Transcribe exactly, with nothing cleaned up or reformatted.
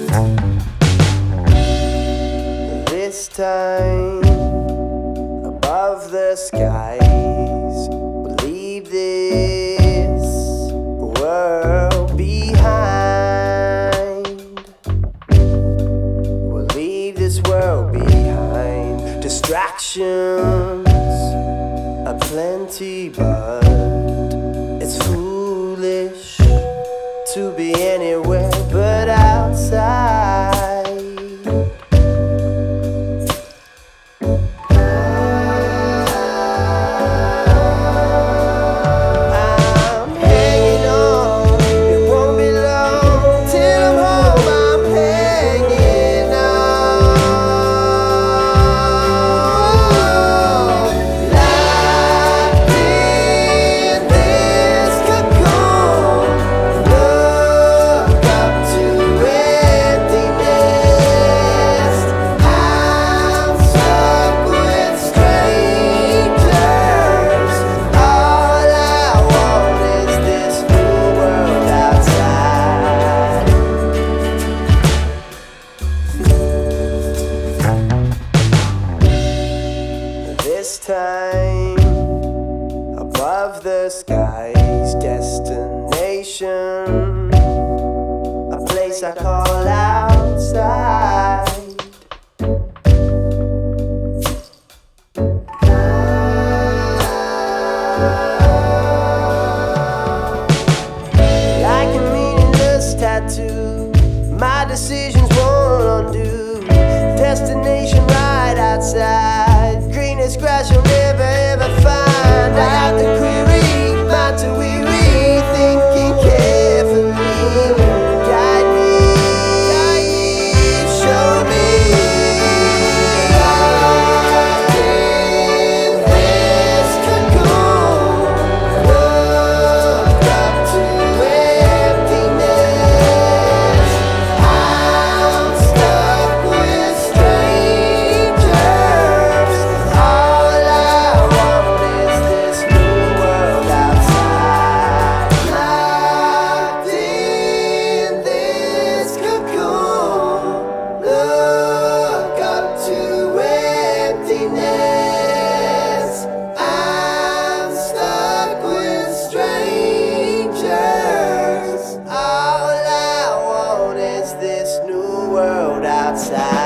This time, above the skies, we'll leave this world behind. We'll leave this world behind. Distractions aplenty, but it's foolish to be anywhere but outside. I'm hanging on, it won't be long till I'm home. I'm hanging on. Locked in this cocoon, look up to emptiness. I'm stuck with strangers. All I want is this new world outside. This time, above the skies, destination, a place I call outside. Like a meaningless tattoo, my decisions won't undo. Destination right outside, greenest grass you'll never ever find. I have to query, mind to weary, thinking carefully. Guide me, guide me, show me. Locked in this cocoon, look up to emptiness. I'm stuck with strangers. All I want is this new world outside. Locked in this cocoon, look up to emptiness. I'm stuck with strangers. All I want is this new world outside.